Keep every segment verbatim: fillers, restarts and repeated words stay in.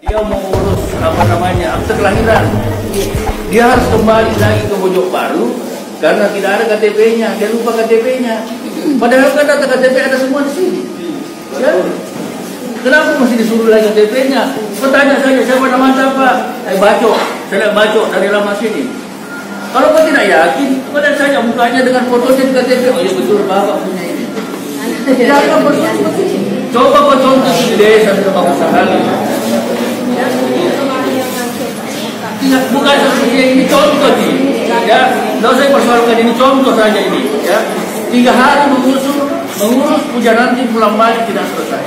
Dia mau urus apa namanya akte kelahiran, dia harus kembali lagi ke Bojong Baru karena tidak ada K T P-nya, dia lupa K T P-nya. Padahal kan data K T P ada semua di sini. Ya? Kenapa masih disuruh lagi K T P-nya? Bertanya saja siapa nama siapa? Eh baco, saya baco dari lama sini. Kalau kau tidak yakin, kau lihat saja mukanya dengan fotonya di K T P. Oh iya betul bapak punya ini. Jangan bersyukur. Coba kau contoh di desa sudah bagus sekali. Ya, bukan seperti ini contoh nih, ya. Tidak usah persoalkan ini contoh saja ini, ya. Tiga hari mengurus mengurus puja nanti pulang balik tidak selesai.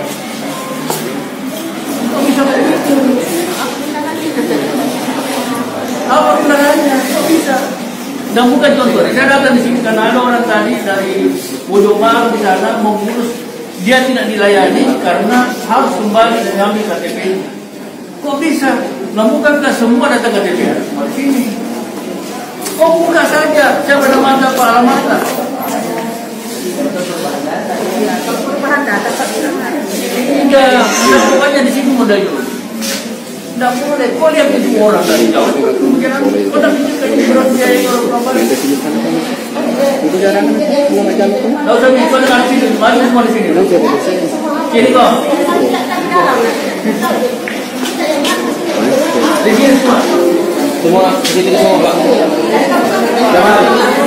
Kok bisa begitu? Apa undangannya? Kok bisa? Dan bukan contoh. Saya datang di sini karena ada orang tadi dari Bojong Baru di sana mau mengurus, dia tidak dilayani karena harus kembali mengambil K T P-nya. Kok bisa? Nah, bukankah semua data K T P harus di sini? Kok buka saja? Siapa nama siapa alamatnya? Perubahan data Tidak, tidak pokoknya di sini modal dulu. Tidak boleh. Kau lihat itu orang dari jauh. Kau tak pikirkan ini berat biaya orang orang. Itu jarang belum aja lu. Tidak usah mikir dengan sini, mari semua di sini. Sini kau. Di sini semua. Semua di sini semua Pak. Jangan.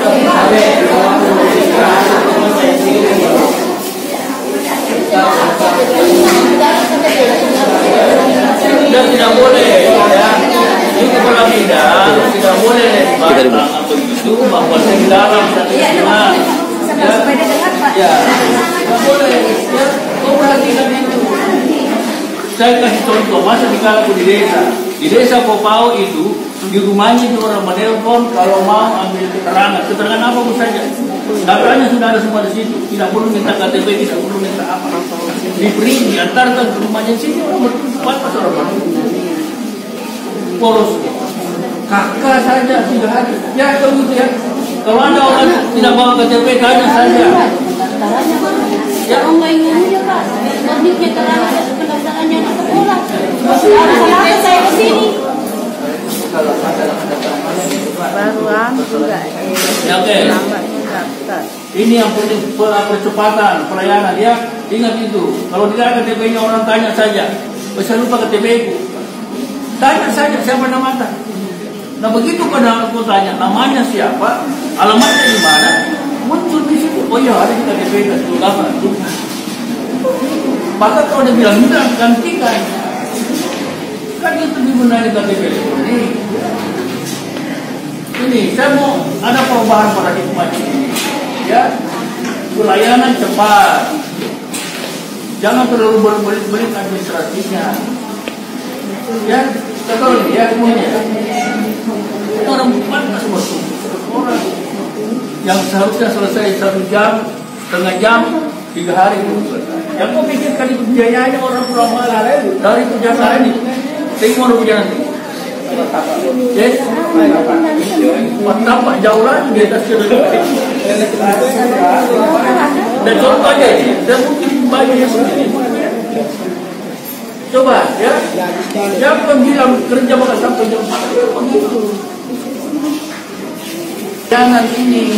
Dan tidak boleh, ya. Ini kepala bidang tidak boleh dibantah atau itu bahwa saya dalam satu setengah. Ya, tidak boleh. Ya, kau perhatikan itu. Saya kasih contoh, masa dikala aku di desa, di desa Popao itu, di rumahnya itu orang menelpon kalau mau ambil keterangan, keterangan apa pun saja. Datanya sudah ada semua di situ, tidak perlu minta K T P, tidak perlu minta apa. Diberi, diantarkan ke rumahnya sini orang bertempat pas orang bertempat. Polos, kakak saja sudah ada. Ya begitu ya. Kalau ada orang tidak bawa K T P, tanya saja. Ya orang lain aja Pak. Nanti kita lanjut pendaftarannya ke sekolah. Kenapa saya ke sini? Baruan juga. Ya oke. Ini yang penting percepatan pelayanan ya. Ingat itu. Kalau tidak ada K T P-nya orang tanya saja. Bisa lupa K T P-ku. Tanya saja siapa namanya. Nah begitu pada aku tanya namanya siapa, alamatnya di mana, muncul di situ. Oh iya ada di K T P dan apa? Maka kalau dia bilang tidak gantikan, kan itu dibenahi K T P elektronik. Ini saya mau ada perubahan paradigma ini, ya. Pelayanan cepat, jangan terlalu berbelit-belit administrasinya. Ya, betul ini ya semuanya. Orang pantas masuk orang yang seharusnya selesai satu jam, setengah jam, tiga hari itu selesai. Yang kau pikirkan itu biayanya orang pulang malam dari perjalanan ini, tengok orang perjalanan ini. Jadi, tampak jauh lagi di atas kereta. Dan contohnya ini, dan mungkin baginya sendiri. Coba ya, jangan bilang kerja maka sampai jam empat begitu. Jangan ini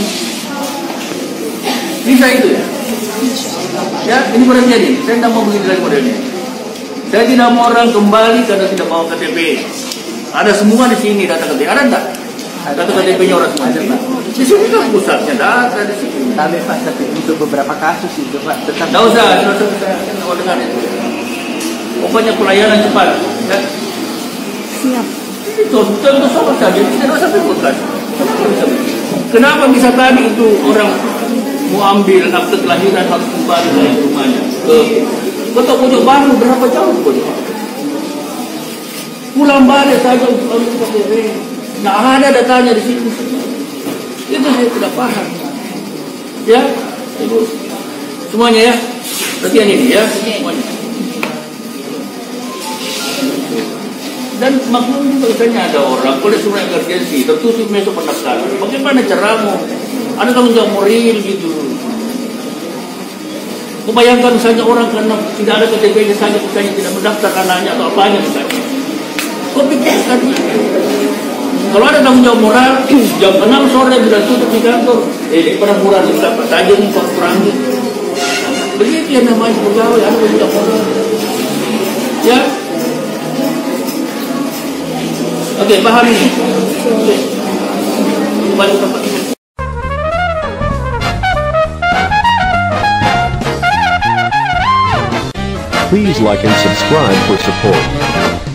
bisa itu ya. Ya ini modelnya nih. Saya tidak mau begitu lagi modelnya. Saya tidak mau orang kembali karena tidak mau K T P. Ada semua di sini data K T P. Ada enggak? Data K T P-nya orang semua. Di sini kan pusatnya data di sini. Tapi Pak, tapi untuk beberapa kasus itu Pak tetap. Tidak usah, tidak usah saya mau dengar itu. Pokoknya pelayanan cepat. Ya. Siap. Ini contoh sama saja, tidak usah pikirkan. Kenapa bisa tadi itu orang mau ambil akte kelahiran harus kembali dari rumahnya ke Kota Bojong Baru, berapa jauh ke Bojong Baru? Pulang balik saja untuk ambil K T P. Nah ada datanya di situ. Itu saya tidak paham. Ya, ibu semuanya ya. Perhatian ini ya, semuanya. Dan maklum juga misalnya ada orang boleh semua emergensi tertutup besok pendaftaran. Bagaimana caramu? Ada tanggung jawab moral gitu. Membayangkan misalnya orang karena tidak ada K T P-nya saja misalnya tidak mendaftar anaknya atau apanya misalnya. Kau pikirkan. Kalau ada tanggung jawab moral, jam enam sore bila tutup di kantor, eh pada murah kita saja nih kau kurangi. Begitu yang namanya pegawai, ada tanggung jawab moral. Ya. Oke, paham ini. Oke. Kembali ke tempat. Please like and subscribe for support.